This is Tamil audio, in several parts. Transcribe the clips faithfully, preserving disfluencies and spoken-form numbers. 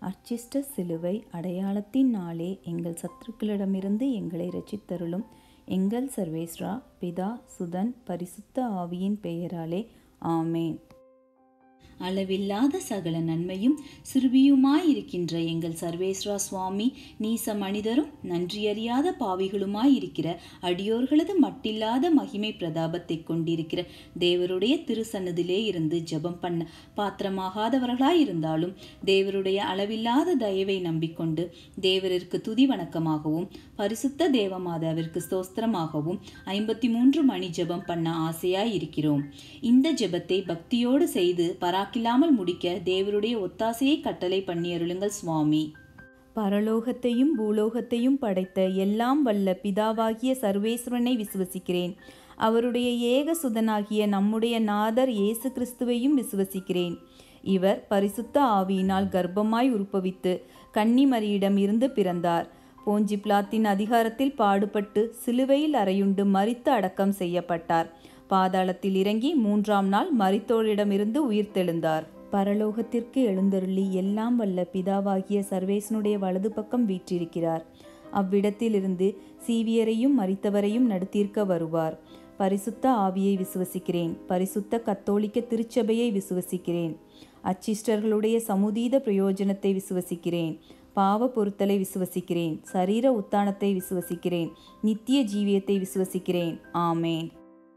அர்ச்சிஷ்ட சிலுவை அடையாளத்தின் நாளே எங்கள் சத்துருக்களிடமிருந்து எங்களை இரட்சித்தருளும். எங்கள் சர்வேஸ்வரா, பிதா, சுதன், பரிசுத்த ஆவியின் பெயராலே ஆமேன். அளவில்லாத சகல நன்மையும் சிறுபியுமாயிருக்கின்ற எங்கள் சர்வேஸ்வரா சுவாமி, நீச மனிதரும் நன்றியறியாத பாவிகளுமாயிருக்கிற அடியோர்களது மட்டில்லாத மகிமை பிரதாபத்தை கொண்டிருக்கிற தேவருடைய திருசன்னதிலே இருந்து ஜெபம் பண்ண பாத்திரமாகாதவர்களாயிருந்தாலும் தேவருடைய அளவில்லாத தயவை நம்பிக்கொண்டு தேவரிற்கு துதி வணக்கமாகவும் பரிசுத்த தேவமாதாவிற்கு ஸ்தோத்திரமாகவும் ஐம்பத்தி மூன்று மணி ஜெபம் பண்ண ஆசையாயிருக்கிறோம். இந்த ஜெபத்தை பக்தியோடு செய்து பராக்கில்லாமல் முடிக்க தேவருடைய ஒத்தாசையை கட்டளை பண்ணியருளுங்கள் சுவாமி. பரலோகத்தையும் பூலோகத்தையும் படைத்த எல்லாம் வல்ல பிதாவாகிய சர்வேஸ்வரனை விசுவசிக்கிறேன். அவருடைய ஏக சுதனாகிய நம்முடைய நாதர் இயேசு கிறிஸ்துவையும் விசுவசிக்கிறேன். இவர் பரிசுத்த ஆவியினால் கர்ப்பமாய் உற்பவித்து கன்னிமரியிடம் இருந்து பிறந்தார். போஞ்சி பிலாத்தின் அதிகாரத்தில் பாடுபட்டு சிலுவையில் அறையுண்டு மரித்து அடக்கம் செய்யப்பட்டார். பாதாளத்தில் இறங்கி மூன்றாம் நாள் மரித்தோரிடமிருந்து உயிர்த்தெழுந்தார். பரலோகத்திற்கு எழுந்தருளி எல்லாம் வல்ல பிதாவாகிய சர்வேசனுடைய வலது பக்கம் வீற்றிருக்கிறார். அவ்விடத்திலிருந்து சீவியரையும் மரித்தவரையும் நடுத்தீர்க்க வருவார். பரிசுத்த ஆவியை விசுவசிக்கிறேன். பரிசுத்த கத்தோலிக்க திருச்சபையை விசுவசிக்கிறேன். அச்சிஷ்டர்களுடைய சமுதீத பிரயோஜனத்தை விசுவசிக்கிறேன். பாவ பொருத்தலை விசுவசிக்கிறேன். சரீர உத்தானத்தை விசுவசிக்கிறேன். நித்திய ஜீவியத்தை விசுவசிக்கிறேன். ஆமேன்.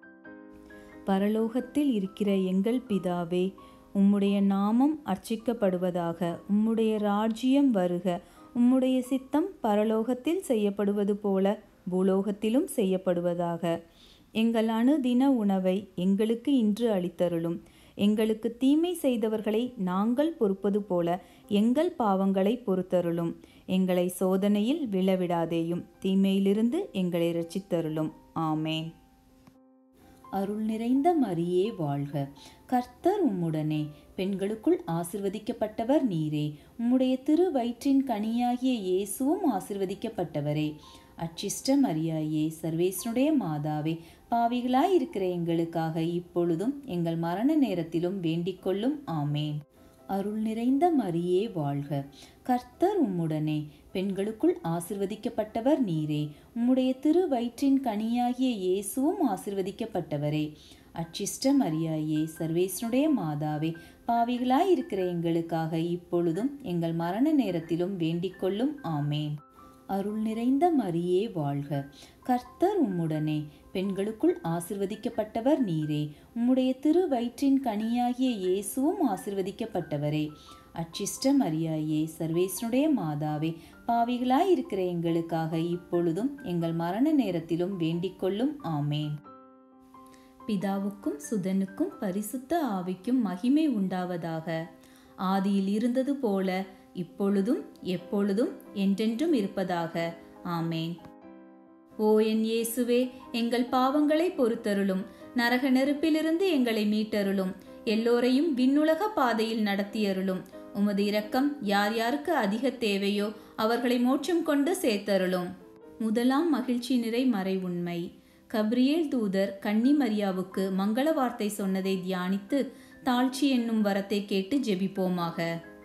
பரலோகத்தில் இருக்கிற எங்கள் பிதாவே, உம்முடைய நாமம் அர்ச்சிக்கப்படுவதாக. உம்முடைய ராஜ்யம் வருக. உம்முடைய சித்தம் பரலோகத்தில் செய்யப்படுவது போல பூலோகத்திலும் செய்யப்படுவதாக. எங்கள் அனுதின உணவை எங்களுக்கு இன்று அளித்தருளும். எங்களுக்கு தீமை செய்தவர்களை நாங்கள் பொறுப்பது போல எங்கள் பாவங்களை பொறுத்தருளும். எங்களை சோதனையில் விழவிடாதேயும், தீமையிலிருந்து எங்களை இரட்சித்தருளும். ஆமேன். அருள் நிறைந்த மரியே வாழ்க. கர்த்தர் உம்முடனே, பெண்களுக்குள் ஆசிர்வதிக்கப்பட்டவர் நீரே. உம்முடைய திரு வயிற்றின் கனியாகிய இயேசுவும் ஆசிர்வதிக்கப்பட்டவரே. அச்சிஷ்ட மரியாயே, சர்வேசனுடைய மாதாவே, பாவிகளாயிருக்கிற எங்களுக்காக இப்பொழுதும் எங்கள் மரண நேரத்திலும் வேண்டிக் கொள்ளும். ஆமேன். அருள் நிறைந்த மரியே வாழ்க. கர்த்தர் உம்முடனே, பெண்களுக்குள் ஆசிர்வதிக்கப்பட்டவர் நீரே. உம்முடைய திரு வயிற்றின் கனியாகிய இயேசுவும் ஆசிர்வதிக்கப்பட்டவரே. அச்சிஷ்ட மரியாயே, சர்வேசனுடைய மாதாவே, பாவிகளாயிருக்கிற எங்களுக்காக இப்பொழுதும் எங்கள் மரண நேரத்திலும் வேண்டிக் கொள்ளும். ஆமேன். அருள் நிறைந்த மரியே வாழ்க. கர்த்தர் உம்முடனே, பெண்களுக்குள் ஆசிர்வதிக்கப்பட்டவர் நீரே. உம்முடைய திரு வயிற்றின் கனியாகிய இயேசுவும் ஆசிர்வதிக்கப்பட்டவரே. அச்சிஷ்ட மரியாயே, சர்வேசனுடைய மாதாவே, பாவிகளாயிருக்கிற எங்களுக்காக இப்பொழுதும் எங்கள் மரண நேரத்திலும் வேண்டிக் கொள்ளும். ஆமேன். பிதாவுக்கும் சுதனுக்கும் பரிசுத்த ஆவிக்கும் மகிமை உண்டாவதாக. ஆதியில் இருந்தது போல இப்பொழுதும் எப்பொழுதும் என்றென்றும் இருப்பதாக. ஆமேன். ஓ என் இயேசுவே, எங்கள் பாவங்களை பொறுத்தருளும். நரக நெருப்பிலிருந்து எங்களை மீட்டருளும். எல்லோரையும் விண்ணுலக பாதையில் நடத்தியருளும். உமது இரக்கம் யார் யாருக்கு அதிக தேவையோ அவர்களை மோட்சம் கொண்டு சேர்த்தருளும். முதலாம் மகிழ்ச்சி நிறை மறை உண்மை. கப்ரியேல் தூதர் கன்னி மரியாவுக்கு மங்கள வார்த்தை சொன்னதை தியானித்து தாழ்ச்சி என்னும் வரத்தை கேட்டு ஜெபிப்போமாக.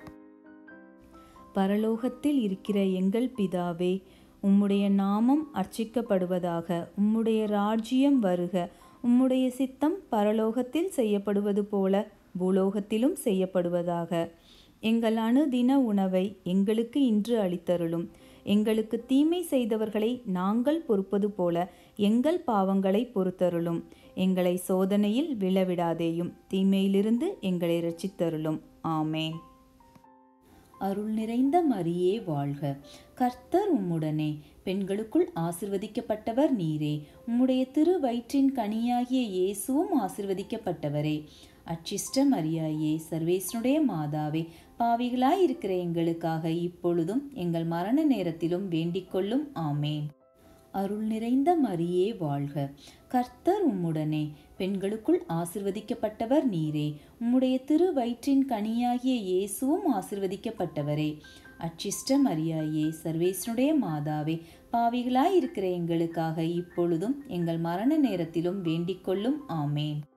பரலோகத்தில் இருக்கிற எங்கள் பிதாவே, உம்முடைய நாமம் அர்ச்சிக்கப்படுவதாக. உம்முடைய ராஜ்யம் வருக. உம்முடைய சித்தம் பரலோகத்தில் செய்யப்படுவது போல பூலோகத்திலும் செய்யப்படுவதாக. எங்கள் அனுதின உணவை எங்களுக்கு இன்று அளித்தருளும். எங்களுக்கு தீமை செய்தவர்களை நாங்கள் பொறுப்பது போல எங்கள் பாவங்களை பொறுத்தருளும். எங்களை சோதனையில் விழவிடாதேயும், தீமையிலிருந்து எங்களை இரட்சித்தருளும். ஆமேன். அருள் நிறைந்த மரியே வாழ்க. கர்த்தர் உம்முடனே, பெண்களுக்குள் ஆசிர்வதிக்கப்பட்டவர் நீரே. உம்முடைய திரு வயிற்றின் கனியாகிய இயேசுவும் ஆசிர்வதிக்கப்பட்டவரே. அச்சிஷ்ட மரியாயே, சர்வேசனுடைய மாதாவே, பாவிகளாயிருக்கிற எங்களுக்காக இப்பொழுதும் எங்கள் மரண நேரத்திலும் வேண்டிக் கொள்ளும். ஆமேன். அருள் நிறைந்த மரியே வாழ்க. கர்த்தர் உம்முடனே, பெண்களுக்குள் ஆசிர்வதிக்கப்பட்டவர் நீரே. உம்முடைய திரு வயிற்றின் கனியாகிய இயேசுவும் ஆசிர்வதிக்கப்பட்டவரே. அச்சிஷ்ட மரியாயே, சர்வேசனுடைய மாதாவே, பாவிகளாயிருக்கிற எங்களுக்காக இப்பொழுதும் எங்கள் மரண நேரத்திலும் வேண்டிக் கொள்ளும். ஆமேன்.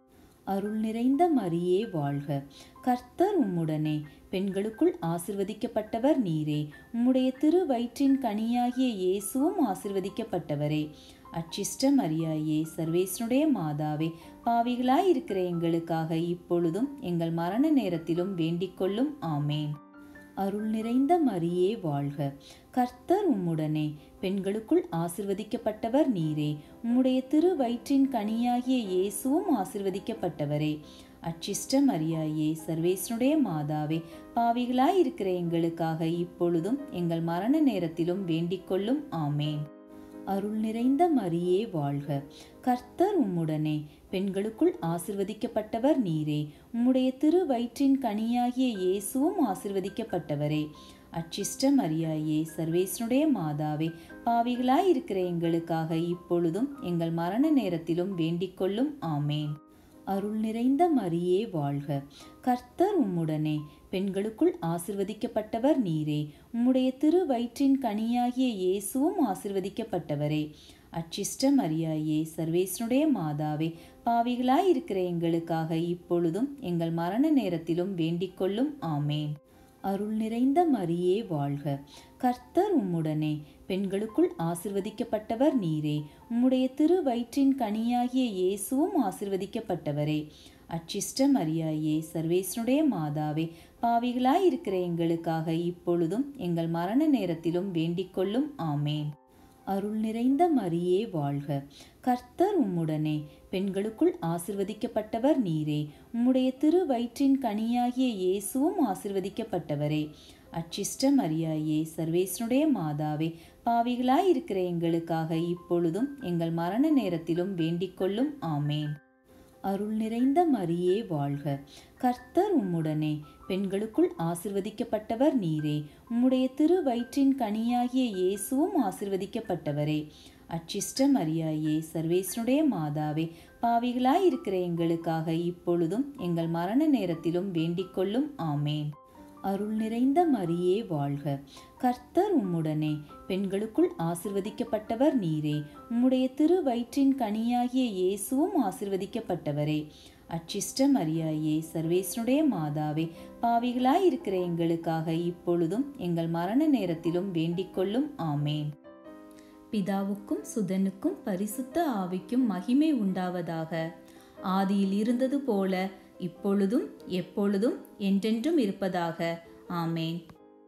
அருள் நிறைந்த மரியே வாழ்க. கர்த்தர் உம்முடனே, பெண்களுக்குள் ஆசிர்வதிக்கப்பட்டவர் நீரே. உம்முடைய திரு வயிற்றின் கனியாகிய இயேசுவும் ஆசிர்வதிக்கப்பட்டவரே. அச்சிஷ்ட மரியாயே, சர்வேசனுடைய மாதாவே, பாவிகளாயிருக்கிற எங்களுக்காக இப்பொழுதும் எங்கள் மரண நேரத்திலும் வேண்டிக் கொள்ளும். ஆமேன். அருள் நிறைந்த மரியே வாழ்க. கர்த்தர் உம்முடனே, பெண்களுக்குள் ஆசிர்வதிக்கப்பட்டவர் நீரே. உம்முடைய திரு வயிற்றின் கனியாகிய இயேசுவும் ஆசிர்வதிக்கப்பட்டவரே. அச்சிஷ்ட மரியாயே, சர்வேசனுடைய மாதாவே, பாவிகளாயிருக்கிற எங்களுக்காக இப்பொழுதும் எங்கள் மரண நேரத்திலும் வேண்டிக் கொள்ளும். ஆமேன். அருள் நிறைந்த மரியே வாழ்க. கர்த்தர் உம்முடனே, பெண்களுக்குள் ஆசிர்வதிக்கப்பட்டவர் நீரே. உம்முடைய திரு வயிற்றின் கனியாகிய இயேசுவும் ஆசிர்வதிக்கப்பட்டவரே. அச்சிஷ்ட மரியாயே, சர்வேசனுடைய மாதாவே, பாவிகளாயிருக்கிற எங்களுக்காக இப்பொழுதும் எங்கள் மரண நேரத்திலும் வேண்டிக் கொள்ளும். ஆமேன். அருள் நிறைந்த மரியே வாழ்க. கர்த்தர் உம்முடனே, பெண்களுக்குள் ஆசிர்வதிக்கப்பட்டவர் நீரே. உம்முடைய திரு வயிற்றின் கனியாகிய இயேசுவும் ஆசிர்வதிக்கப்பட்டவரே. அச்சிஷ்ட மரியாயே, சர்வேசனுடைய மாதாவே, பாவிகளாயிருக்கிற எங்களுக்காக இப்பொழுதும் எங்கள் மரண நேரத்திலும் வேண்டிக் கொள்ளும். ஆமேன். அருள் நிறைந்த மரியே வாழ்க. கர்த்தர் உம்முடனே, பெண்களுக்குள் ஆசிர்வதிக்கப்பட்டவர் நீரே. உம்முடைய திரு வயிற்றின் கனியாகிய இயேசுவும் ஆசிர்வதிக்கப்பட்டவரே. அச்சிஷ்ட மரியாயே, சர்வேசனுடைய மாதாவே, பாவிகளாயிருக்கிற எங்களுக்காக இப்பொழுதும் எங்கள் மரண நேரத்திலும் வேண்டிக் கொள்ளும். ஆமேன். அருள் நிறைந்த மரியே வாழ்க. கர்த்தர் உம்முடனே, பெண்களுக்குள் ஆசிர்வதிக்கப்பட்டவர் நீரே. உம்முடைய திரு வயிற்றின் கனியாகிய இயேசுவும் ஆசிர்வதிக்கப்பட்டவரே. அச்சிஷ்ட மரியாயே, சர்வேசனுடைய மாதாவே, பாவிகளாயிருக்கிற எங்களுக்காக இப்பொழுதும் எங்கள் மரண நேரத்திலும் வேண்டிக் கொள்ளும். ஆமேன். அருள் நிறைந்த மரியே வாழ்க. கர்த்தர் உம்முடனே, பெண்களுக்குள் ஆசிர்வதிக்கப்பட்டவர் நீரே. உம்முடைய திரு வயிற்றின் கனியாகிய இயேசுவும் ஆசிர்வதிக்கப்பட்டவரே. அச்சிஷ்ட மரியாயே, சர்வேசனுடைய மாதாவே, பாவிகளாயிருக்கிற எங்களுக்காக இப்பொழுதும் எங்கள் மரண நேரத்திலும் வேண்டிக் கொள்ளும். ஆமேன். அருள் நிறைந்த மரியே வாழ்க. கர்த்தர் உம்முடனே, பெண்களுக்குள் ஆசிர்வதிக்கப்பட்டவர் நீரே. உம்முடைய திரு வயிற்றின் கனியாகிய இயேசுவும் ஆசிர்வதிக்கப்பட்டவரே. அச்சிஷ்ட மரியாயே, சர்வேசனுடைய மாதாவே, பாவிகளாயிருக்கிற எங்களுக்காக இப்பொழுதும் எங்கள் மரண நேரத்திலும் வேண்டிக் கொள்ளும். ஆமேன். பிதாவுக்கும் சுதனுக்கும் பரிசுத்த ஆவிக்கும் மகிமை உண்டாவதாக. ஆதியில் இருந்தது போல இப்பொழுதும் எப்பொழுதும் என்றென்றும் இருப்பதாக. ஆமேன்.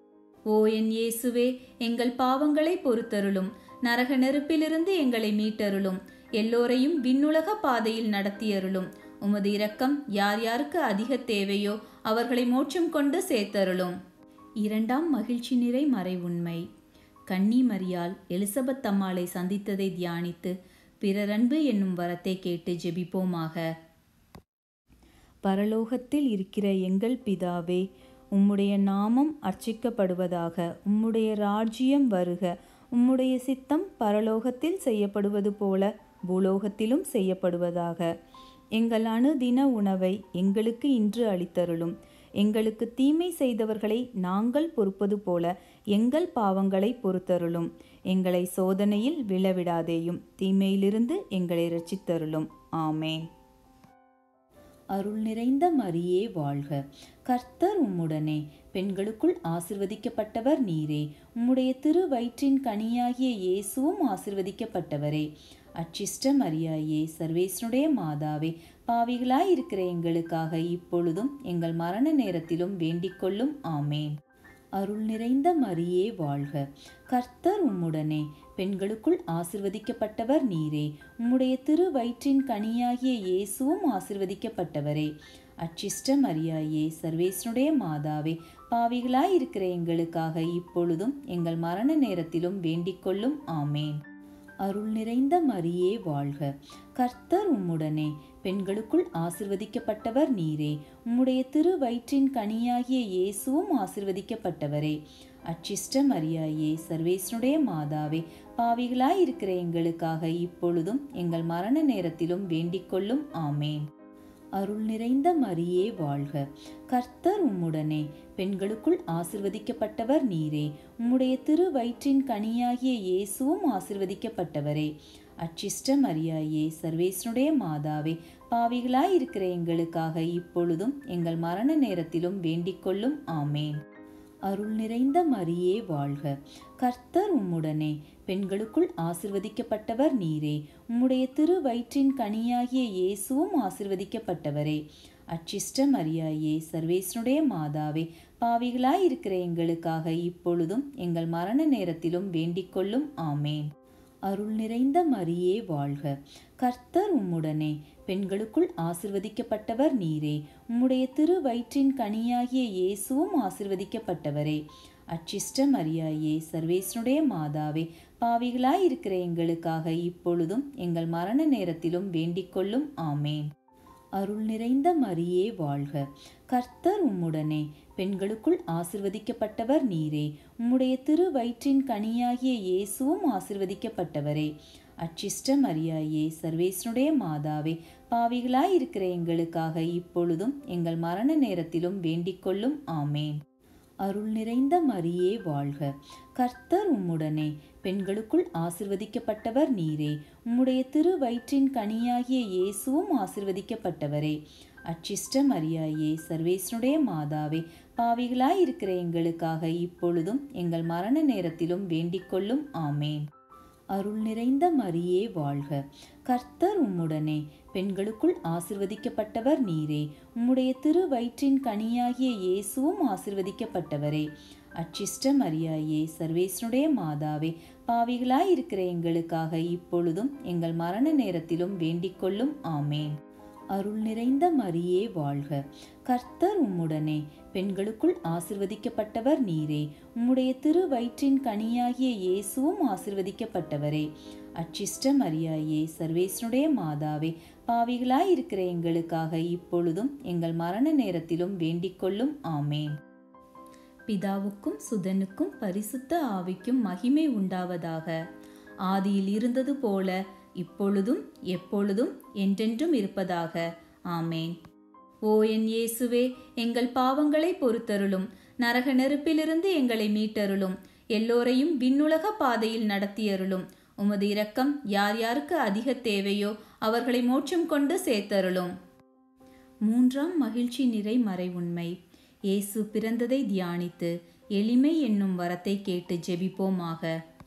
ஓ என் இயேசுவே, எங்கள் பாவங்களை பொறுத்தருளும். நரக நெருப்பிலிருந்து எங்களை மீட்டருளும். எல்லோரையும் விண்ணுலக பாதையில் நடத்தியருளும். உமது இரக்கம் யார் யாருக்கு அதிக தேவையோ அவர்களை மோட்சம் கொண்டு சேர்த்தருளும். இரண்டாம் மகிழ்ச்சி நிறை மறை உண்மை. கன்னி மரியாள் எலிசபெத் அம்மாளை சந்தித்ததை தியானித்து பிறரன்பு என்னும் வரத்தை கேட்டு ஜெபிப்போமாக. பரலோகத்தில் இருக்கிற எங்கள் பிதாவே, உம்முடைய நாமம் அர்ச்சிக்கப்படுவதாக. உம்முடைய ராஜ்யம் வருக. உம்முடைய சித்தம் பரலோகத்தில் செய்யப்படுவது போல பூலோகத்திலும் செய்யப்படுவதாக. எங்கள் அனுதின உணவை எங்களுக்கு இன்று அளித்தருளும். எங்களுக்கு தீமை செய்தவர்களை நாங்கள் பொறுப்பது போல எங்கள் பாவங்களை பொறுத்தருளும். எங்களை சோதனையில் விழவிடாதேயும், தீமையிலிருந்து எங்களை இரட்சித்தருளும். ஆமேன். அருள் நிறைந்த மரியே வாழ்க. கர்த்தர் உம்முடனே, பெண்களுக்குள் ஆசிர்வதிக்கப்பட்டவர் நீரே. உம்முடைய திரு வயிற்றின் கனியாகிய இயேசுவும் ஆசிர்வதிக்கப்பட்டவரே. அச்சிஷ்ட மரியாயே, சர்வேசனுடைய மாதாவே, பாவிகளாயிருக்கிற எங்களுக்காக இப்பொழுதும் எங்கள் மரண நேரத்திலும் வேண்டிக் கொள்ளும். ஆமேன். அருள் நிறைந்த மரியே வாழ்க. கர்த்தர் உம்முடனே, பெண்களுக்குள் ஆசிர்வதிக்கப்பட்டவர் நீரே. உம்முடைய திரு வயிற்றின் கனியாகிய இயேசுவும் ஆசிர்வதிக்கப்பட்டவரே. அச்சிஷ்ட மரியாயே, சர்வேசனுடைய மாதாவே, பாவிகளாயிருக்கிற எங்களுக்காக இப்பொழுதும் எங்கள் மரண நேரத்திலும் வேண்டிக் கொள்ளும். ஆமேன். அருள் நிறைந்த மரியே வாழ்க. கர்த்தர் உம்முடனே, பெண்களுக்குள் ஆசிர்வதிக்கப்பட்டவர் நீரே. உம்முடைய திரு வயிற்றின் கனியாகிய இயேசுவும் ஆசிர்வதிக்கப்பட்டவரே. அச்சிஷ்ட மரியாயே, சர்வேசனுடைய மாதாவே, பாவிகளாயிருக்கிற எங்களுக்காக இப்பொழுதும் எங்கள் மரண நேரத்திலும் வேண்டிக் கொள்ளும். ஆமேன். அருள் நிறைந்த மரியே வாழ்க. கர்த்தர் உம்முடனே, பெண்களுக்குள் ஆசிர்வதிக்கப்பட்டவர் நீரே. உம்முடைய திரு வயிற்றின் கனியாகிய இயேசுவும் ஆசிர்வதிக்கப்பட்டவரே. அச்சிஷ்ட மரியாயே சர்வேசனுடைய மாதாவே, பாவிகளாய் இருக்கிற எங்களுக்காக இப்பொழுதும் எங்கள் மரண நேரத்திலும் வேண்டிக் கொள்ளும். ஆமேன். அருள் நிறைந்த மரியே வாழ்க, கர்த்தர் உம்முடனே, பெண்களுக்குள் ஆசிர்வதிக்கப்பட்டவர் நீரே. உம்முடைய திரு வயிற்றின் கனியாகிய இயேசுவும் ஆசிர்வதிக்கப்பட்டவரே. அச்சிஷ்ட மரியாயே சர்வேசனுடைய மாதாவே, பாவிகளாய் இருக்கிற எங்களுக்காக இப்பொழுதும் எங்கள் மரண நேரத்திலும் வேண்டிக் கொள்ளும். ஆமேன். அருள் நிறைந்த மரியே வாழ்க, கர்த்தர் உம்முடனே, பெண்களுக்குள் ஆசிர்வதிக்கப்பட்டவர் நீரே. உம்முடைய திரு வயிற்றின் கனியாகிய இயேசுவும் ஆசிர்வதிக்கப்பட்டவரே. அச்சிஷ்ட மரியாயே சர்வேசனுடைய மாதாவே, பாவிகளாய் இருக்கிற எங்களுக்காக இப்பொழுதும் எங்கள் மரண நேரத்திலும் வேண்டிக் கொள்ளும். ஆமேன். அருள் நிறைந்த மரியே வாழ்க, கர்த்தர் உம்முடனே, பெண்களுக்குள் ஆசிர்வதிக்கப்பட்டவர் நீரே. உம்முடைய திரு வயிற்றின் கனியாகிய இயேசுவும் ஆசிர்வதிக்கப்பட்டவரே. அச்சிஷ்ட மரியாயே சர்வேசனுடைய மாதாவே, பாவிகளாய் இருக்கிற எங்களுக்காக இப்பொழுதும் எங்கள் மரண நேரத்திலும் வேண்டிக் கொள்ளும். ஆமேன். அருள் நிறைந்த மரியே வாழ்க, கர்த்தர் உம்முடனே, பெண்களுக்குள் ஆசிர்வதிக்கப்பட்டவர் நீரே. உம்முடைய திரு வயிற்றின் கனியாகிய இயேசுவும் ஆசிர்வதிக்கப்பட்டவரே. அச்சிஷ்ட மரியாயே சர்வேசனுடைய மாதாவே, பாவிகளாய் இருக்கிற எங்களுக்காக இப்பொழுதும் எங்கள் மரண நேரத்திலும் வேண்டிக் கொள்ளும். ஆமேன். அருள் நிறைந்த மரியே வாழ்க, கர்த்தர் உம்முடனே, பெண்களுக்குள் ஆசிர்வதிக்கப்பட்டவர் நீரே. உம்முடைய திரு வயிற்றின் கனியாகிய இயேசுவும் ஆசிர்வதிக்கப்பட்டவரே. அச்சிஷ்ட மரியாயே சர்வேசனுடைய மாதாவே, பாவிகளாய் இருக்கிற எங்களுக்காக இப்பொழுதும் எங்கள் மரண நேரத்திலும் வேண்டிக் கொள்ளும். ஆமேன். அருள் நிறைந்த மரியே வாழ்க, கர்த்தர் உம்முடனே, பெண்களுக்குள் ஆசிர்வதிக்கப்பட்டவர் நீரே. உம்முடைய திரு வயிற்றின் கனியாகிய இயேசுவும் ஆசிர்வதிக்கப்பட்டவரே. அச்சிஷ்ட மரியாயே சர்வேசனுடைய மாதாவே, பாவிகளாய் இருக்கிற எங்களுக்காக இப்பொழுதும் எங்கள் மரண நேரத்திலும் வேண்டிக் கொள்ளும். ஆமேன். பிதாவுக்கும் சுதனுக்கும் பரிசுத்த ஆவிக்கும் மகிமை உண்டாவதாக. ஆதியில் இருந்தது போல இப்பொழுதும் எப்பொழுதும் என்றென்றும் இருப்பதாக. ஆமேன். ஓ என் இயேசுவே, எங்கள் பாவங்களை பொறுத்தருளும். நரக நெருப்பிலிருந்து எங்களை மீட்டருளும். எல்லோரையும் விண்ணுலக பாதையில் நடத்தியருளும். உமது இரக்கம் யார் யாருக்கு அதிக தேவையோ அவர்களை மோட்சம் கொண்டு சேர்த்தருளும். மூன்றாம் மகிழ்ச்சி நிறை மறை உண்மை. இயேசு பிறந்ததை தியானித்து எளிமை என்னும் வரத்தை கேட்டு ஜெபிப்போமாக.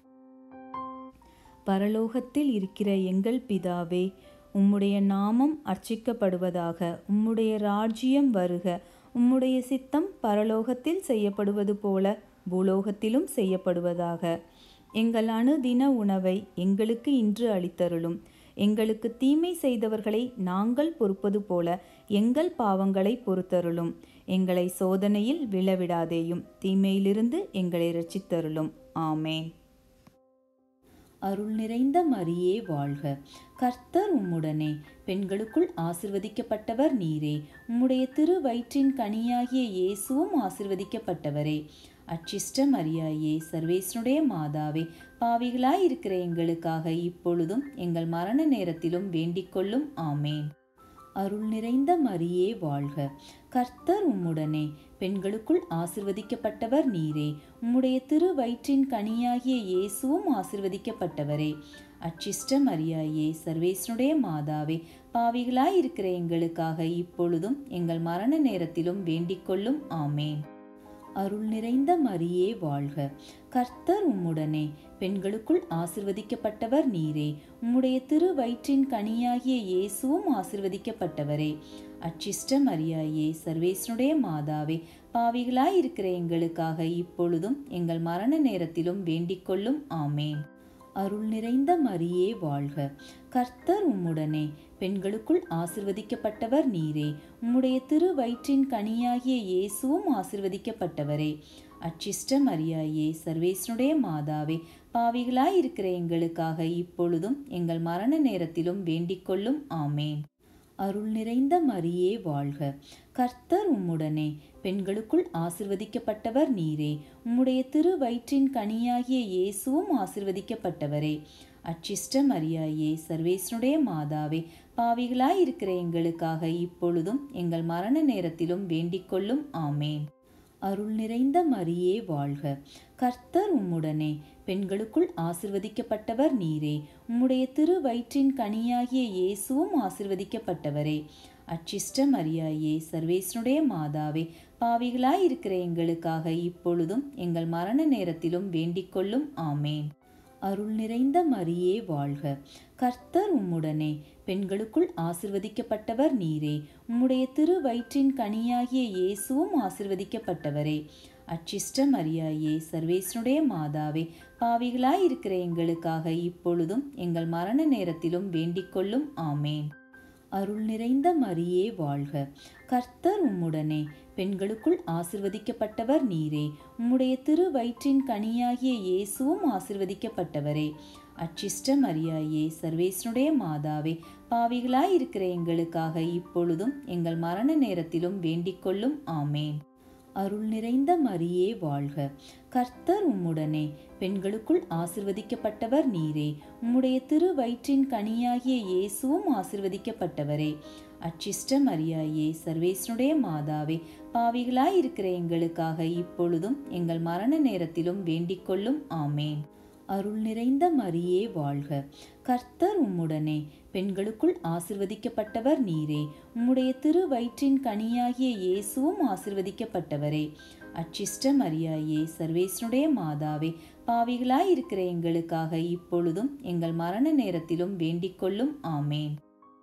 பரலோகத்தில் இருக்கிற எங்கள் பிதாவே, உம்முடைய நாமம் அர்ச்சிக்கப்படுவதாக. உம்முடைய ராஜ்யம் வருக. உம்முடைய சித்தம் பரலோகத்தில் செய்யப்படுவது போல பூலோகத்திலும் செய்யப்படுவதாக. எங்கள் அனுதின உணவை எங்களுக்கு இன்று அளித்தருளும். எங்களுக்கு தீமை செய்தவர்களை நாங்கள் பொறுப்பது போல எங்கள் பாவங்களை பொறுத்தருளும். எங்களை சோதனையில் விழவிடாதேயும், தீமையிலிருந்து எங்களை இரட்சித்தருளும். ஆமேன். அருள் நிறைந்த மரியே வாழ்க, கர்த்தர் உம்முடனே, பெண்களுக்குள் ஆசிர்வதிக்கப்பட்டவர் நீரே. உம்முடைய திரு வயிற்றின் கனியாகிய இயேசுவும் ஆசிர்வதிக்கப்பட்டவரே. அச்சிஷ்ட மரியாயே சர்வேசனுடைய மாதாவே, பாவிகளாய் இருக்கிற எங்களுக்காக இப்பொழுதும் எங்கள் மரண நேரத்திலும் வேண்டிக் கொள்ளும். ஆமேன். அருள் நிறைந்த மரியே வாழ்க, கர்த்தர் உம்முடனே, பெண்களுக்குள் ஆசிர்வதிக்கப்பட்டவர் நீரே. உம்முடைய திரு வயிற்றின் கனியாகிய இயேசுவும் ஆசிர்வதிக்கப்பட்டவரே. அச்சிஷ்ட மரியாயே சர்வேசனுடைய மாதாவே, பாவிகளாய் இருக்கிற எங்களுக்காக இப்பொழுதும் எங்கள் மரண நேரத்திலும் வேண்டிக் கொள்ளும். ஆமேன். அருள் நிறைந்த மரியே வாழ்க, கர்த்தர் உம்முடனே, பெண்களுக்குள் ஆசிர்வதிக்கப்பட்டவர் நீரே. உம்முடைய திரு வயிற்றின் கனியாகிய இயேசுவும் ஆசிர்வதிக்கப்பட்டவரே. அச்சிஷ்ட மரியாயே சர்வேசனுடைய மாதாவே, பாவிகளாய் இருக்கிற எங்களுக்காக இப்பொழுதும் எங்கள் மரண நேரத்திலும் வேண்டிக் கொள்ளும். ஆமேன். அருள் நிறைந்த மரியே வாழ்க, கர்த்தர் உம்முடனே, பெண்களுக்குள் ஆசிர்வதிக்கப்பட்டவர் நீரே. உம்முடைய திரு வயிற்றின் கனியாகிய இயேசுவும் ஆசிர்வதிக்கப்பட்டவரே. அச்சிஷ்ட மரியாயே சர்வேசனுடைய மாதாவே, பாவிகளாய் இருக்கிற எங்களுக்காக இப்பொழுதும் எங்கள் மரண நேரத்திலும் வேண்டிக் கொள்ளும். ஆமேன். அருள் நிறைந்த மரியே வாழ்க, கர்த்தர் உம்முடனே, பெண்களுக்குள் ஆசிர்வதிக்கப்பட்டவர் நீரே. உம்முடைய திரு வயிற்றின் கனியாகிய இயேசுவும் ஆசிர்வதிக்கப்பட்டவரே. அச்சிஷ்ட மரியாயே சர்வேசனுடைய மாதாவே, பாவிகளாய் இருக்கிற எங்களுக்காக இப்பொழுதும் எங்கள் மரண நேரத்திலும் வேண்டிக் கொள்ளும். ஆமேன். அருள் நிறைந்த மரியே வாழ்க. கர்த்தர் உம்முடனே, பெண்களுக்குள் ஆசிர்வதிக்கப்பட்டவர் நீரே. உம்முடைய திரு வயிற்றின் கனியாகிய இயேசுவும் ஆசிர்வதிக்கப்பட்டவரே. அச்சிஷ்ட மரியாயே, சர்வேசனுடைய மாதாவே, பாவிகளாயிருக்கிற எங்களுக்காக இப்பொழுதும் எங்கள் மரண நேரத்திலும் வேண்டிக் கொள்ளும். ஆமேன். அருள் நிறைந்த மரியே வாழ்க. கர்த்தர் உம்முடனே, பெண்களுக்குள் ஆசிர்வதிக்கப்பட்டவர் நீரே. உம்முடைய திரு வயிற்றின் கனியாகிய இயேசுவும் ஆசிர்வதிக்கப்பட்டவரே. அச்சிஷ்ட மரியாயே, சர்வேசனுடைய மாதாவே, பாவிகளாயிருக்கிற எங்களுக்காக இப்பொழுதும் எங்கள் மரண நேரத்திலும் வேண்டிக் கொள்ளும். ஆமேன். அருள் நிறைந்த மரியே வாழ்க. கர்த்தர் உம்முடனே, பெண்களுக்குள் ஆசிர்வதிக்கப்பட்டவர் நீரே. உம்முடைய திரு வயிற்றின் கனியாகிய இயேசுவும் ஆசிர்வதிக்கப்பட்டவரே. அச்சிஷ்ட மரியாயே, சர்வேசனுடைய மாதாவே, பாவிகளாயிருக்கிற எங்களுக்காக இப்பொழுதும் எங்கள் மரண நேரத்திலும் வேண்டிக் கொள்ளும். ஆமேன். அருள் நிறைந்த மரியே வாழ்க. கர்த்தர் உம்முடனே, பெண்களுக்குள் ஆசிர்வதிக்கப்பட்டவர் நீரே. உம்முடைய திரு வயிற்றின் கனியாகிய இயேசுவும் ஆசிர்வதிக்கப்பட்டவரே. அச்சிஷ்ட மரியாயே, சர்வேசனுடைய மாதாவே, பாவிகளாயிருக்கிற எங்களுக்காக இப்பொழுதும் எங்கள் மரண நேரத்திலும் வேண்டிக் கொள்ளும். ஆமேன். அருள் நிறைந்த மரியே வாழ்க. கர்த்தர் உம்முடனே, பெண்களுக்குள் ஆசிர்வதிக்கப்பட்டவர் நீரே. உம்முடைய திரு வயிற்றின் கனியாகிய இயேசுவும் ஆசிர்வதிக்கப்பட்டவரே. அச்சிஷ்ட மரியாயே, சர்வேசனுடைய மாதாவே, பாவிகளாயிருக்கிற எங்களுக்காக இப்பொழுதும் எங்கள் மரண நேரத்திலும் வேண்டிக் கொள்ளும். ஆமேன்.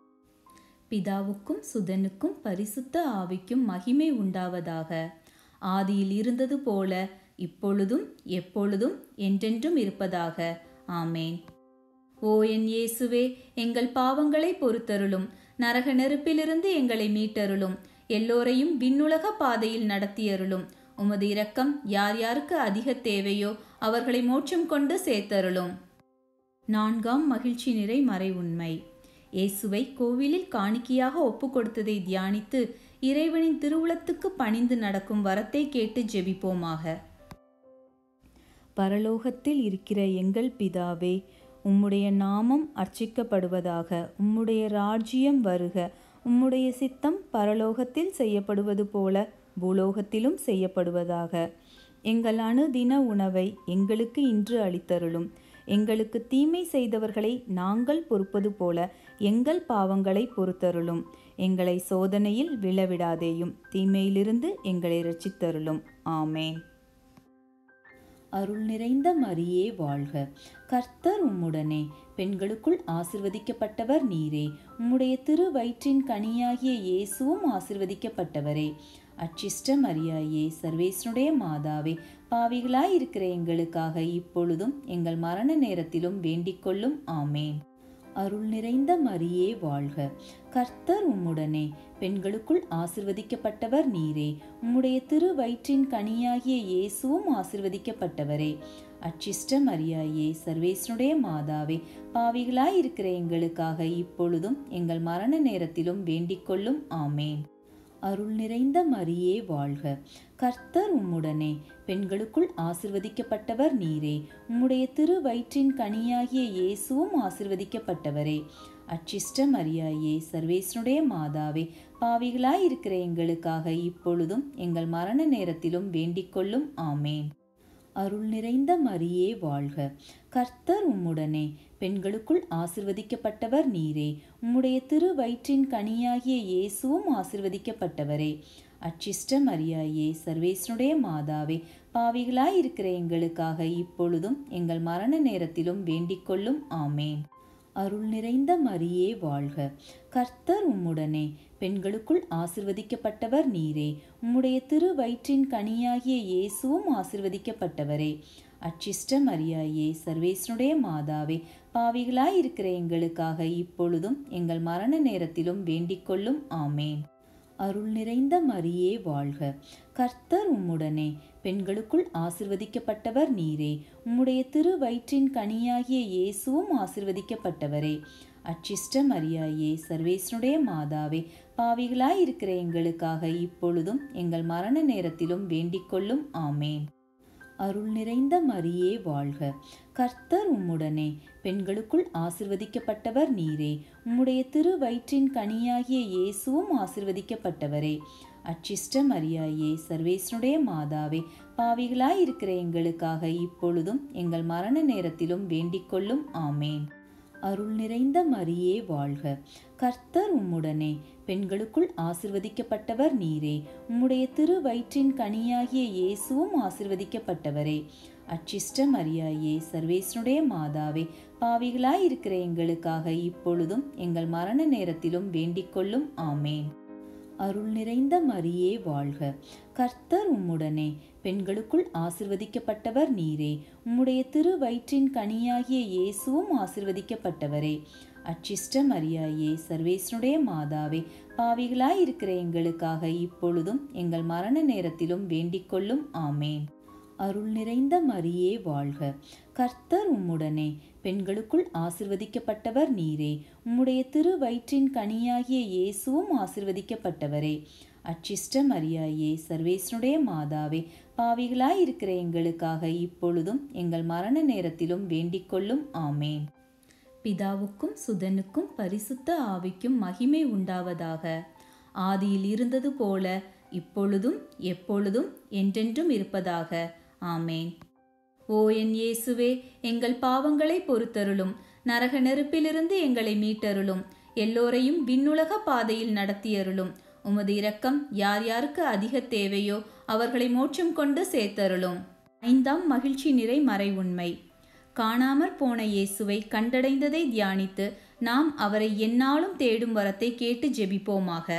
பிதாவுக்கும் சுதனுக்கும் பரிசுத்த ஆவிக்கும் மகிமை உண்டாவதாக. ஆதியில் இருந்தது போல இப்பொழுதும் எப்பொழுதும் என்றென்றும் இருப்பதாக. ஆமேன். ஓ என் இயேசுவே, எங்கள் பாவங்களை பொறுத்தருளும். நரக நெருப்பிலிருந்து எங்களை மீட்டருளும். எல்லோரையும் விண்ணுலக பாதையில் நடத்தியருளும். உமது இரக்கம் யார் யாருக்கு அதிக தேவையோ அவர்களை மோட்சம் கொண்டு சேர்த்தருளும். நான்காம் மகிழ்ச்சி நிறை மறை உண்மை. இயேசுவை கோவிலில் காணிக்கையாக ஒப்பு கொடுத்ததை தியானித்து இறைவனின் திருவுளத்துக்கு பணிந்து நடக்கும் வரத்தை கேட்டு ஜெபிப்போமாக. பரலோகத்தில் இருக்கிற எங்கள் பிதாவே, உம்முடைய நாமம் அர்ச்சிக்கப்படுவதாக. உம்முடைய ராஜ்யம் வருக. உம்முடைய சித்தம் பரலோகத்தில் செய்யப்படுவது போல பூலோகத்திலும் செய்யப்படுவதாக. எங்கள் அனுதின உணவை எங்களுக்கு இன்று அளித்தருளும். எங்களுக்கு தீமை செய்தவர்களை நாங்கள் பொறுப்பது போல எங்கள் பாவங்களை பொறுத்தருளும். எங்களை சோதனையில் விழவிடாதேயும், தீமையிலிருந்து எங்களை இரட்சித்தருளும். ஆமேன். அருள் நிறைந்த மரியே வாழ்க. கர்த்தர் உம்முடனே, பெண்களுக்குள் ஆசிர்வதிக்கப்பட்டவர் நீரே. உம்முடைய திரு வயிற்றின் கனியாகிய இயேசுவும் ஆசிர்வதிக்கப்பட்டவரே. அச்சிஷ்ட மரியாயே, சர்வேசனுடைய மாதாவே, பாவிகளாயிருக்கிற எங்களுக்காக இப்பொழுதும் எங்கள் மரண நேரத்திலும் வேண்டிக் கொள்ளும். ஆமேன். அருள் நிறைந்த மரியே வாழ்க. கர்த்தர் உம்முடனே, பெண்களுக்குள் ஆசிர்வதிக்கப்பட்டவர் நீரே. உம்முடைய திரு வயிற்றின் கனியாகிய இயேசுவும் ஆசிர்வதிக்கப்பட்டவரே. அச்சிஷ்ட மரியாயே, சர்வேசனுடைய மாதாவே, பாவிகளாயிருக்கிற எங்களுக்காக இப்பொழுதும் எங்கள் மரண நேரத்திலும் வேண்டிக் கொள்ளும். ஆமேன். அருள் நிறைந்த மரியே வாழ்க. கர்த்தர் உம்முடனே, பெண்களுக்குள் ஆசிர்வதிக்கப்பட்டவர் நீரே. உம்முடைய திரு வயிற்றின் கனியாகிய இயேசுவும் ஆசிர்வதிக்கப்பட்டவரே. அச்சிஷ்ட மரியாயே, சர்வேசனுடைய மாதாவே, பாவிகளாயிருக்கிற எங்களுக்காக இப்பொழுதும் எங்கள் மரண நேரத்திலும் வேண்டிக் கொள்ளும். ஆமேன். அருள் நிறைந்த மரியே வாழ்க. கர்த்தர் உம்முடனே, பெண்களுக்குள் ஆசிர்வதிக்கப்பட்டவர் நீரே. உம்முடைய திரு வயிற்றின் கனியாகிய இயேசுவும் ஆசிர்வதிக்கப்பட்டவரே. அச்சிஷ்ட மரியாயே, சர்வேசனுடைய மாதாவே, பாவிகளாயிருக்கிற எங்களுக்காக இப்பொழுதும் எங்கள் மரண நேரத்திலும் வேண்டிக் கொள்ளும். ஆமேன். அருள் நிறைந்த மரியே வாழ்க. கர்த்தர் உம்முடனே, பெண்களுக்குள் ஆசிர்வதிக்கப்பட்டவர் நீரே. உம்முடைய திரு வயிற்றின் கனியாகிய இயேசுவும் ஆசிர்வதிக்கப்பட்டவரே. அச்சிஷ்ட மரியாயே, சர்வேசனுடைய மாதாவே, பாவிகளாயிருக்கிற எங்களுக்காக இப்பொழுதும் எங்கள் மரண நேரத்திலும் வேண்டிக் கொள்ளும். ஆமேன். அருள் நிறைந்த மரியே வாழ்க. கர்த்தர் உம்முடனே, பெண்களுக்குள் ஆசிர்வதிக்கப்பட்டவர் நீரே. உம்முடைய திரு வயிற்றின் கனியாகிய இயேசுவும் ஆசிர்வதிக்கப்பட்டவரே. அச்சிஷ்ட மரியாயே, சர்வேசனுடைய மாதாவே, பாவிகளாயிருக்கிற எங்களுக்காக இப்பொழுதும் எங்கள் மரண நேரத்திலும் வேண்டிக் கொள்ளும். ஆமேன். அருள் நிறைந்த மரியே வாழ்க. கர்த்தர் உம்முடனே, பெண்களுக்குள் ஆசிர்வதிக்கப்பட்டவர் நீரே. உம்முடைய திரு வயிற்றின் கனியாகிய இயேசுவும் ஆசிர்வதிக்கப்பட்டவரே. அச்சிஷ்ட மரியாயே சர்வேசனுடைய மாதாவே, பாவிகளாயிருக்கிற எங்களுக்காக இப்பொழுதும் எங்கள் மரண நேரத்திலும் வேண்டிக் கொள்ளும். ஆமேன். அருள் நிறைந்த மரியே வாழ்க, கர்த்தர் உம்முடனே, பெண்களுக்குள் ஆசிர்வதிக்கப்பட்டவர் நீரே. உம்முடைய திரு வயிற்றின் கனியாகிய இயேசுவும் ஆசிர்வதிக்கப்பட்டவரே. அச்சிஷ்ட மரியாயே சர்வேசனுடைய மாதாவே, பாவிகளாயிருக்கிற எங்களுக்காக இப்பொழுதும் எங்கள் மரண நேரத்திலும் வேண்டிக் கொள்ளும். ஆமேன். அருள் நிறைந்த மரியே வாழ்க, கர்த்தர் உம்முடனே, பெண்களுக்குள் ஆசிர்வதிக்கப்பட்டவர் நீரே. உம்முடைய திரு வயிற்றின் கனியாகிய இயேசுவும் ஆசிர்வதிக்கப்பட்டவரே. அச்சிஷ்ட மரியாயே சர்வேசனுடைய மாதாவே, பாவிகளாயிருக்கிற எங்களுக்காக இப்பொழுதும் எங்கள் மரண நேரத்திலும் வேண்டிக் கொள்ளும். ஆமேன். அருள் நிறைந்த மரியே வாழ்க, கர்த்தர் உம்முடனே, பெண்களுக்குள் ஆசிர்வதிக்கப்பட்டவர் நீரே. உம்முடைய திரு வயிற்றின் கனியாகிய இயேசுவும் ஆசிர்வதிக்கப்பட்டவரே. அச்சிஷ்ட மரியாயே சர்வேசனுடைய மாதாவே, பாவிகளாயிருக்கிற எங்களுக்காக இப்பொழுதும் எங்கள் மரண நேரத்திலும் வேண்டிக் கொள்ளும். ஆமேன். பிதாவுக்கும் சுதனுக்கும் பரிசுத்த ஆவிக்கும் மகிமை உண்டாவதாக. ஆதியில் இருந்தது போல இப்பொழுதும் எப்பொழுதும் என்றென்றும் இருப்பதாக. ஆமேன். ஓ என் இயேசுவே, எங்கள் பாவங்களை பொறுத்தருளும். நரக நெருப்பிலிருந்து எங்களை மீட்டருளும். எல்லோரையும் விண்ணுலக பாதையில் நடத்தியருளும். உமது இரக்கம் யார் யாருக்கு அதிக தேவையோ அவர்களை மோட்சம் கொண்டு சேர்த்தருளும். ஐந்தாம் மகிழ்ச்சி நிறை மறை உண்மை. காணாமற் போன இயேசுவை கண்டடைந்ததை தியானித்து நாம் அவரை எந்நாளும் தேடும் வரத்தை கேட்டு ஜெபிப்போமாக.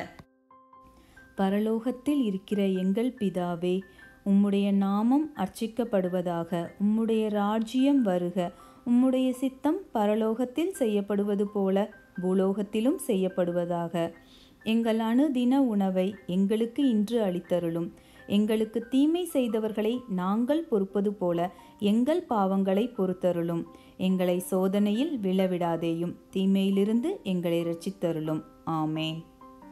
பரலோகத்தில் இருக்கிற எங்கள் பிதாவே, உம்முடைய நாமம் அர்ச்சிக்கப்படுவதாக. உம்முடைய ராஜ்யம் வருக. உம்முடைய சித்தம் பரலோகத்தில் செய்யப்படுவது போல பூலோகத்திலும் செய்யப்படுவதாக. எங்கள் அனுதின உணவை எங்களுக்கு இன்று அளித்தருளும். எங்களுக்கு தீமை செய்தவர்களை நாங்கள் பொறுப்பது போல எங்கள் பாவங்களை பொறுத்தருளும். எங்களை சோதனையில் விழவிடாதேயும், தீமையிலிருந்து எங்களை இரட்சித்தருளும். ஆமேன்.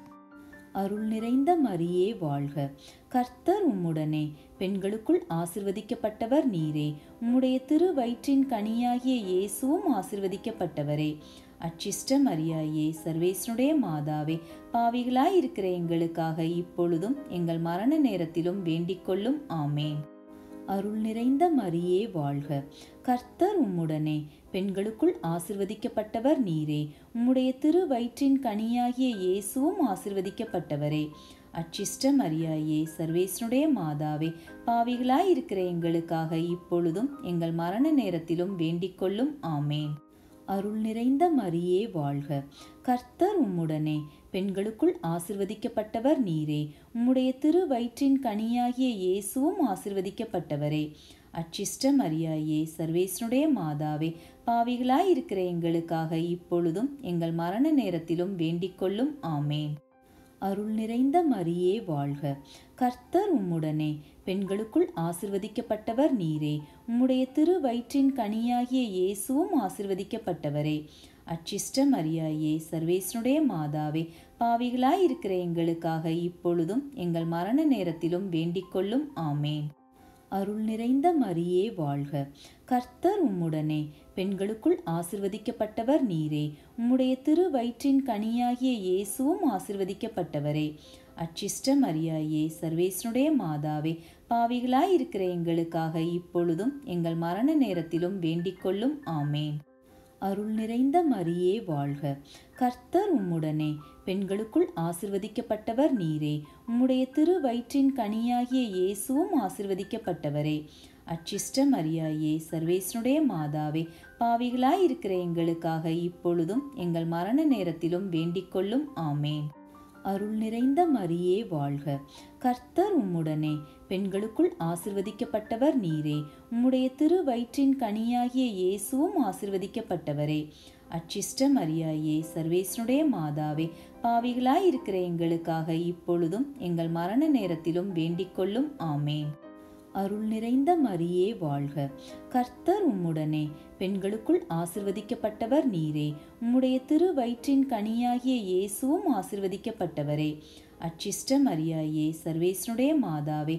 அருள் நிறைந்த மரியே வாழ்க, கர்த்தர் உம்முடனே, பெண்களுக்குள் ஆசிர்வதிக்கப்பட்டவர் நீரே. உம்முடைய திரு வயிற்றின் கனியாகிய இயேசுவும் ஆசிர்வதிக்கப்பட்டவரே. அச்சிஷ்ட மரியாயே சர்வேசனுடைய மாதாவே, பாவிகளாயிருக்கிற எங்களுக்காக இப்பொழுதும் எங்கள் மரண நேரத்திலும் வேண்டிக் கொள்ளும். ஆமேன். அருள் நிறைந்த மரியே வாழ்க, கர்த்தர் உம்முடனே, பெண்களுக்குள் ஆசிர்வதிக்கப்பட்டவர் நீரே. உம்முடைய திரு வயிற்றின் கனியாகிய இயேசுவும் ஆசிர்வதிக்கப்பட்டவரே. அச்சிஷ்ட மரியாயே சர்வேசனுடைய மாதாவே, பாவிகளாயிருக்கிற எங்களுக்காக இப்பொழுதும் எங்கள் மரண நேரத்திலும் வேண்டிக் கொள்ளும். ஆமேன். அருள் நிறைந்த மரியே வாழ்க, கர்த்தர் உம்முடனே, பெண்களுக்குள் ஆசிர்வதிக்கப்பட்டவர் நீரே. உம்முடைய திரு வயிற்றின் கனியாகிய இயேசுவும் ஆசிர்வதிக்கப்பட்டவரே. அச்சிஷ்ட மரியாயே சர்வேசனுடைய மாதாவே, பாவிகளாயிருக்கிற எங்களுக்காக இப்பொழுதும் எங்கள் மரண நேரத்திலும் வேண்டிக் கொள்ளும். ஆமேன். அருள் நிறைந்த மரியே வாழ்க, கர்த்தர் உம்முடனே, பெண்களுக்குள் ஆசிர்வதிக்கப்பட்டவர் நீரே. உம்முடைய திரு வயிற்றின் கனியாகிய இயேசுவும் ஆசிர்வதிக்கப்பட்டவரே. அச்சிஷ்ட மரியாயே சர்வேசனுடைய மாதாவே, பாவிகளாயிருக்கிற எங்களுக்காக இப்பொழுதும் எங்கள் மரண நேரத்திலும் வேண்டிக் கொள்ளும். ஆமேன். அருள் நிறைந்த மரியே வாழ்க, கர்த்தர் உம்முடனே, பெண்களுக்குள் ஆசிர்வதிக்கப்பட்டவர் நீரே. உம்முடைய திரு வயிற்றின் கனியாகிய இயேசுவும் ஆசிர்வதிக்கப்பட்டவரே. அச்சிஷ்ட மரியாயே சர்வேசனுடைய மாதாவே, பாவிகளாயிருக்கிற எங்களுக்காக இப்பொழுதும் எங்கள் மரண நேரத்திலும் வேண்டிக் கொள்ளும். ஆமேன். அருள் நிறைந்த மரியே வாழ்க, கர்த்தர் உம்முடனே, பெண்களுக்குள் ஆசிர்வதிக்கப்பட்டவர் நீரே. உம்முடைய திரு வயிற்றின் கனியாகிய இயேசுவும் ஆசிர்வதிக்கப்பட்டவரே. அச்சிஷ்ட மரியாயே சர்வேசனுடைய மாதாவே, பாவிகளாயிருக்கிற எங்களுக்காக இப்பொழுதும் எங்கள் மரண நேரத்திலும் வேண்டிக் கொள்ளும். ஆமேன். அருள் நிறைந்த மரியே வாழ்க, கர்த்தர் உம்முடனே, பெண்களுக்குள் ஆசிர்வதிக்கப்பட்டவர் நீரே. உம்முடைய திரு வயிற்றின் கனியாகிய இயேசுவும் ஆசிர்வதிக்கப்பட்டவரே. அச்சிஷ்ட மரியாயே சர்வேசனுடைய மாதாவே, பாவிகளாயிருக்கிற எங்களுக்காக இப்பொழுதும் எங்கள் மரண நேரத்திலும் வேண்டிக் கொள்ளும். ஆமேன். அருள் நிறைந்த மரியே வாழ்க, கர்த்தர் உம்முடனே, பெண்களுக்குள் ஆசிர்வதிக்கப்பட்டவர் நீரே. உம்முடைய திரு வயிற்றின் கனியாகிய இயேசுவும் ஆசிர்வதிக்கப்பட்டவரே. அச்சிஷ்ட மரியாயே சர்வேசனுடைய மாதாவே,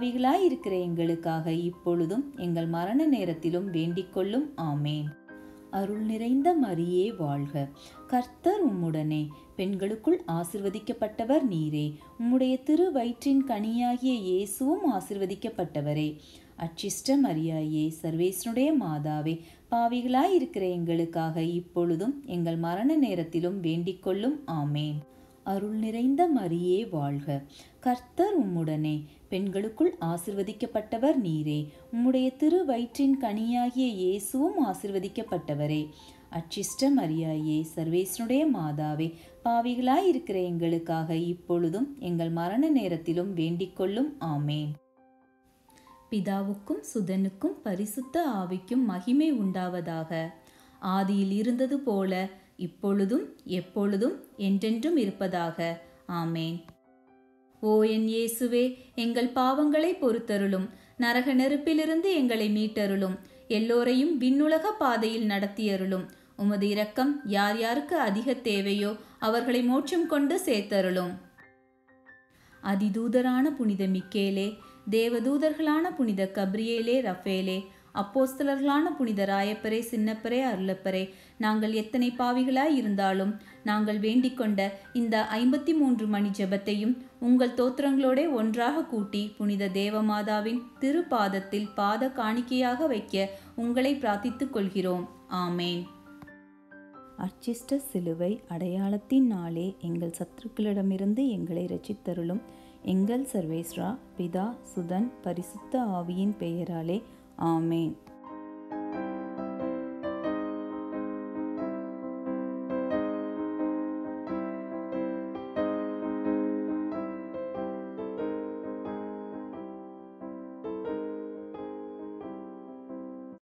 பாவிகளாயிருக்கிற எங்களுக்காக இப்பொழுதும் எங்கள் மரண நேரத்திலும் வேண்டிக் கொள்ளும். ஆமேன். அருள் நிறைந்த மரியே வாழ்க. கர்த்தர் உம்முடனே, பெண்களுக்குள் ஆசிர்வதிக்கப்பட்டவர் நீரே. உம்முடைய திரு வயிற்றின் கனியாகிய இயேசுவும் ஆசிர்வதிக்கப்பட்டவரே. அச்சிஷ்ட மரியாயே, சர்வேசனுடைய மாதாவே, பாவிகளாயிருக்கிற எங்களுக்காக இப்பொழுதும் எங்கள் மரண நேரத்திலும் வேண்டிக் கொள்ளும். ஆமேன். அருள் நிறைந்த மரியே வாழ்க. கர்த்தர் உம்முடனே, பெண்களுக்குள் ஆசிர்வதிக்கப்பட்டவர் நீரே. உம்முடைய திரு வயிற்றின் கனியாகிய இயேசுவும் ஆசிர்வதிக்கப்பட்டவரே. அச்சிஷ்ட மரியாயே, சர்வேசனுடைய மாதாவே, பாவிகளாயிருக்கிற எங்களுக்காக இப்பொழுதும் எங்கள் மரண நேரத்திலும் வேண்டிக் கொள்ளும். ஆமேன். பிதாவுக்கும் சுதனுக்கும் பரிசுத்த ஆவிக்கும் மகிமை உண்டாவதாக. ஆதியில் இருந்தது போல இப்பொழுதும் எப்பொழுதும் என்றென்றும் இருப்பதாக. ஆமேன். ஓ என் இயேசுவே, எங்கள் பாவங்களை பொறுத்தருளும். நரக நெருப்பிலிருந்து எங்களை மீட்டருளும். எல்லோரையும் விண்ணுலக பாதையில் நடத்தியருளும். உமது இரக்கம் யார் யாருக்கு அதிக தேவையோ அவர்களை மோட்சம் கொண்டு சேர்த்தருளும். அதிதூதரான புனித மிக்கேலே, தேவதூதர்களான புனித கப்ரியேலே, ரஃபேலே, அப்போஸ்தலர்களான புனித ராயப்பரே, சின்னப்பரே, அருளப்பரே, நாங்கள் எத்தனை பாவிகளாய் இருந்தாலும் நாங்கள் வேண்டிக் கொண்ட இந்த ஐம்பத்தி மூன்று மணி ஜெபத்தையும் உங்கள் தோத்திரங்களோட ஒன்றாக கூட்டி புனித தேவமாதாவின் திருப்பாதத்தில் பாத காணிக்கையாக வைக்க உங்களை பிரார்த்தித்துக் கொள்கிறோம். ஆமேன். அர்ச்சிஷ்ட சிலுவை அடையாளத்தின் நாளே எங்கள் சத்துருக்களிடமிருந்து எங்களை இரட்சித்தருளும். எங்கள் சர்வேஸ்வரா, பிதா, சுதன், பரிசுத்த ஆவியின் பெயராலே. ஆமேன்.